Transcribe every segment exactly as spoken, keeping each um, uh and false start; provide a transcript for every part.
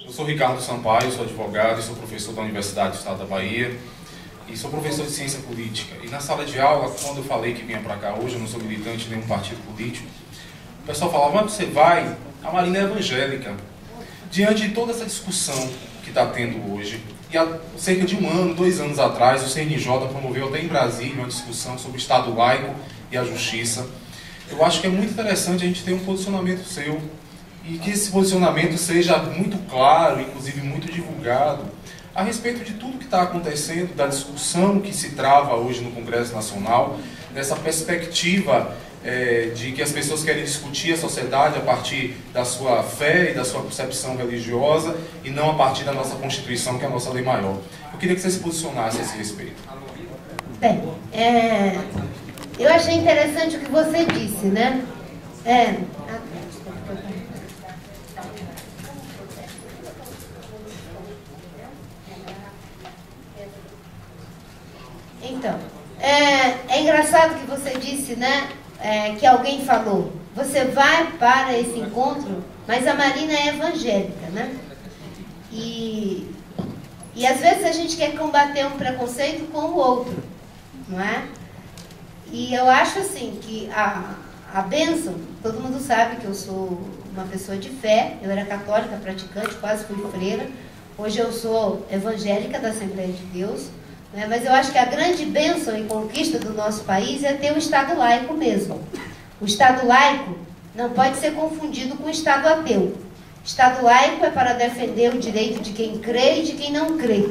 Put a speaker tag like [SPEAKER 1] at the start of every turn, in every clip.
[SPEAKER 1] Eu sou Ricardo Sampaio, sou advogado e sou professor da Universidade do Estado da Bahia e sou professor de ciência política. E na sala de aula, quando eu falei que vinha para cá hoje, eu não sou militante de nenhum partido político, o pessoal falava, mas você vai, a Marina é evangélica. Diante de toda essa discussão que está tendo hoje, e há cerca de um ano, dois anos atrás, o C N J promoveu até em Brasília uma discussão sobre o Estado laico e a justiça. Eu acho que é muito interessante a gente ter um posicionamento seu e que esse posicionamento seja muito claro, inclusive muito divulgado, a respeito de tudo que está acontecendo, da discussão que se trava hoje no Congresso Nacional, dessa perspectiva é, de que as pessoas querem discutir a sociedade a partir da sua fé e da sua concepção religiosa e não a partir da nossa Constituição, que é a nossa lei maior. Eu queria que você se posicionasse a esse respeito.
[SPEAKER 2] Bem, é, eu achei interessante o que você disse, né? É, Então, é, é engraçado que você disse, né, é, que alguém falou, você vai para esse encontro, mas a Marina é evangélica, né? E, e às vezes a gente quer combater um preconceito com o outro, não é? E eu acho assim que a, a bênção, todo mundo sabe que eu sou uma pessoa de fé, eu era católica praticante, quase fui freira, hoje eu sou evangélica da Assembleia de Deus. Mas eu acho que a grande bênção e conquista do nosso país é ter um Estado laico mesmo. O Estado laico não pode ser confundido com o Estado ateu. O Estado laico é para defender o direito de quem crê e de quem não crê.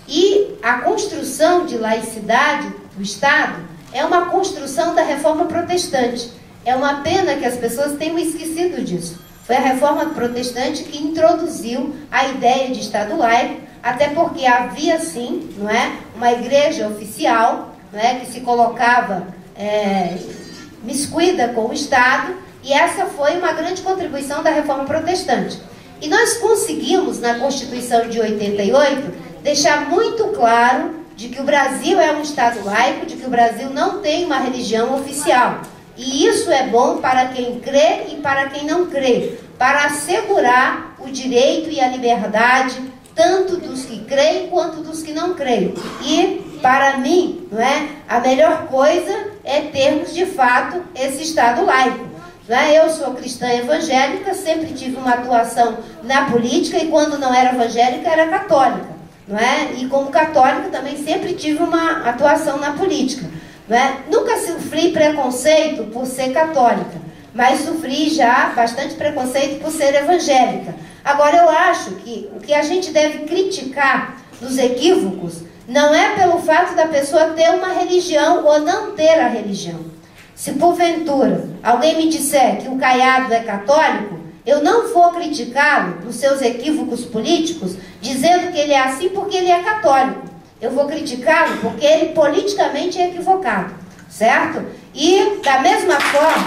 [SPEAKER 2] E a construção de laicidade do Estado é uma construção da Reforma Protestante. É uma pena que as pessoas tenham esquecido disso. Foi a Reforma Protestante que introduziu a ideia de Estado laico, até porque havia, sim, não é, uma igreja oficial, não é, que se colocava é, miscuída com o Estado, e essa foi uma grande contribuição da Reforma Protestante. E nós conseguimos, na Constituição de oitenta e oito, deixar muito claro de que o Brasil é um Estado laico, de que o Brasil não tem uma religião oficial. E isso é bom para quem crê e para quem não crê, para assegurar o direito e a liberdade tanto dos que creem quanto dos que não creem. E, para mim, não é, a melhor coisa é termos, de fato, esse Estado laico. Não é? Eu sou cristã evangélica, sempre tive uma atuação na política e, quando não era evangélica, era católica. Não é? E, como católica, também sempre tive uma atuação na política. Não é? Nunca sofri preconceito por ser católica, mas sofri já bastante preconceito por ser evangélica. Agora, eu acho que o que a gente deve criticar nos equívocos não é pelo fato da pessoa ter uma religião ou não ter a religião. Se, porventura, alguém me disser que o Caiado é católico, eu não vou criticá-lo nos seus equívocos políticos, dizendo que ele é assim porque ele é católico. Eu vou criticá-lo porque ele politicamente é equivocado, certo? E, da mesma forma,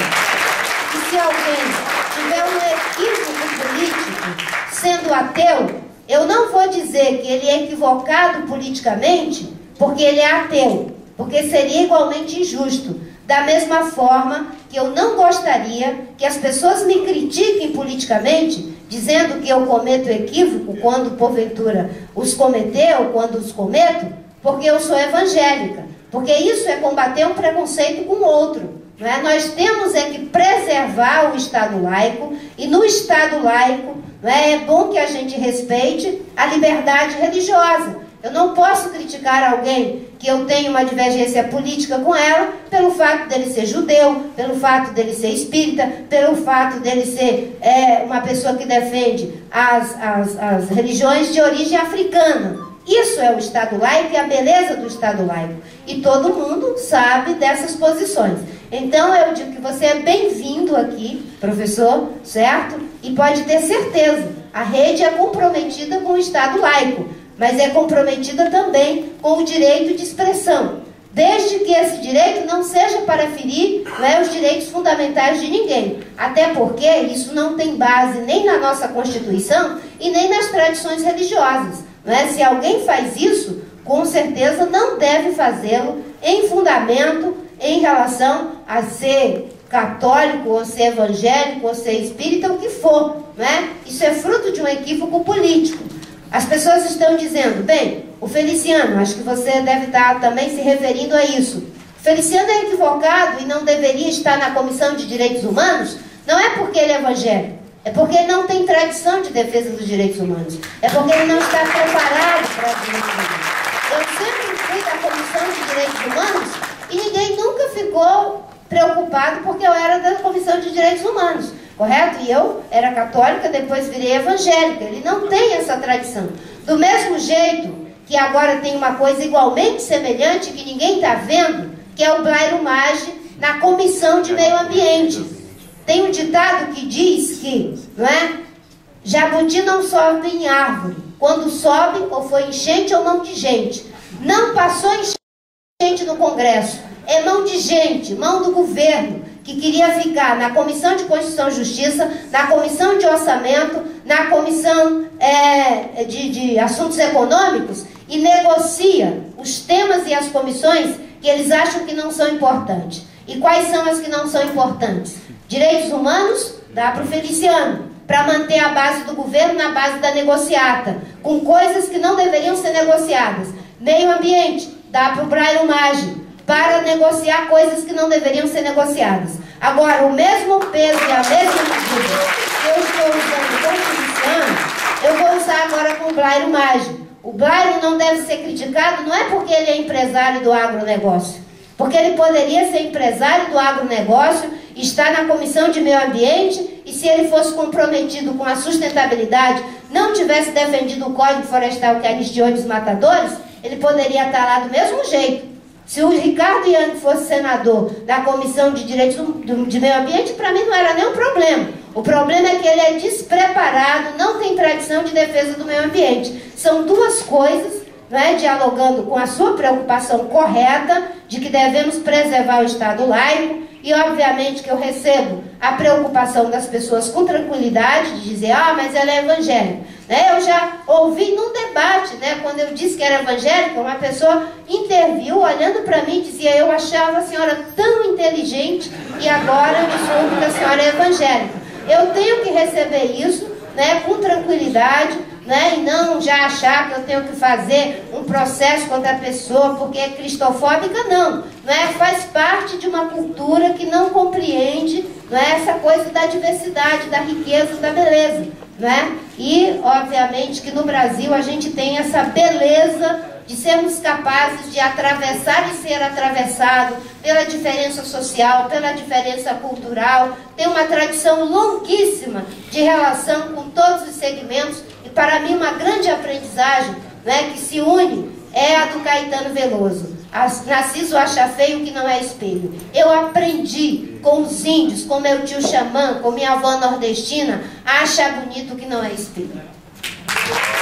[SPEAKER 2] que se alguém tiver um equívoco político sendo ateu, eu não vou dizer que ele é equivocado politicamente porque ele é ateu, porque seria igualmente injusto. Da mesma forma que eu não gostaria que as pessoas me critiquem politicamente, dizendo que eu cometo equívoco quando porventura os cometer ou quando os cometo, porque eu sou evangélica, porque isso é combater um preconceito com o outro. Não é? Nós temos é que preservar o Estado laico, e no Estado laico, não é, é bom que a gente respeite a liberdade religiosa. Eu não posso criticar alguém que eu tenho uma divergência política com ela pelo fato dele ser judeu, pelo fato dele ser espírita, pelo fato dele ser é, uma pessoa que defende as, as, as religiões de origem africana. Isso é o Estado laico e a beleza do Estado laico. E todo mundo sabe dessas posições. Então, eu digo que você é bem-vindo aqui, professor, certo? E pode ter certeza, a rede é comprometida com o Estado laico, mas é comprometida também com o direito de expressão, desde que esse direito não seja para ferir, não é, os direitos fundamentais de ninguém. Até porque isso não tem base nem na nossa Constituição e nem nas tradições religiosas. Não é? Se alguém faz isso, com certeza não deve fazê-lo em fundamento em relação a ser católico, ou ser evangélico, ou ser espírita, o que for, não é? Isso é fruto de um equívoco político. As pessoas estão dizendo, bem, o Feliciano, acho que você deve estar também se referindo a isso. O Feliciano é equivocado e não deveria estar na Comissão de Direitos Humanos, não é porque ele é evangélico, é porque ele não tem tradição de defesa dos direitos humanos, é porque ele não está preparado para os direitos humanos. Eu sempre fui da Comissão de Direitos Humanos e ninguém nunca ficou preocupado porque eu era da Comissão de Direitos Humanos, correto? E eu era católica, depois virei evangélica. Ele não tem essa tradição. Do mesmo jeito que agora tem uma coisa igualmente semelhante que ninguém está vendo, que é o Blairo Maggi na Comissão de Meio Ambiente. Tem um ditado que diz que, não é? Jabuti não sobe em árvore. Quando sobe, ou foi enchente ou mão de gente. Não passou enchente no Congresso. É mão de gente, mão do governo, que queria ficar na Comissão de Constituição e Justiça, na Comissão de Orçamento, na Comissão é, de, de Assuntos Econômicos e negocia os temas e as comissões que eles acham que não são importantes. E quais são as que não são importantes? Direitos humanos, dá para o Feliciano, para manter a base do governo na base da negociata, com coisas que não deveriam ser negociadas. Meio ambiente, dá para o Blairo Maggi, para negociar coisas que não deveriam ser negociadas. Agora, o mesmo peso e a mesma medida que eu estou usando com o Feliciano, eu vou usar agora com o Blairo Maggi. O Blairo não deve ser criticado, não é porque ele é empresário do agronegócio, porque ele poderia ser empresário do agronegócio, estar na Comissão de Meio Ambiente, e se ele fosse comprometido com a sustentabilidade, não tivesse defendido o Código Florestal que anistiou os matadores, ele poderia estar lá do mesmo jeito. Se o Ricardo Yang fosse senador da Comissão de Direitos de Meio Ambiente, para mim não era nenhum problema. O problema é que ele é despreparado, não tem tradição de defesa do meio ambiente. São duas coisas, não é, dialogando com a sua preocupação correta de que devemos preservar o Estado laico, e obviamente que eu recebo a preocupação das pessoas com tranquilidade, de dizer, ah, mas ela é evangélica. Né? Eu já ouvi num debate, né, quando eu disse que era evangélica, uma pessoa interviu, olhando para mim, e dizia, eu achava a senhora tão inteligente e agora eu soube que a senhora é evangélica. Eu tenho que receber isso, né, com tranquilidade, né, e não já achar que eu tenho que fazer um processo contra a pessoa porque é cristofóbica, não. Né, faz parte de uma cultura que não compreende, não é, essa coisa da diversidade, da riqueza, da beleza. Né? E, obviamente, que no Brasil a gente tem essa beleza de sermos capazes de atravessar e ser atravessado pela diferença social, pela diferença cultural. Tem uma tradição longuíssima de relação com todos os segmentos. E, para mim, uma grande aprendizagem, né, que se une é a do Caetano Veloso. Narciso acha feio que não é espelho. Eu aprendi com os índios, com meu tio xamã, com minha avó nordestina, a achar bonito que não é espelho.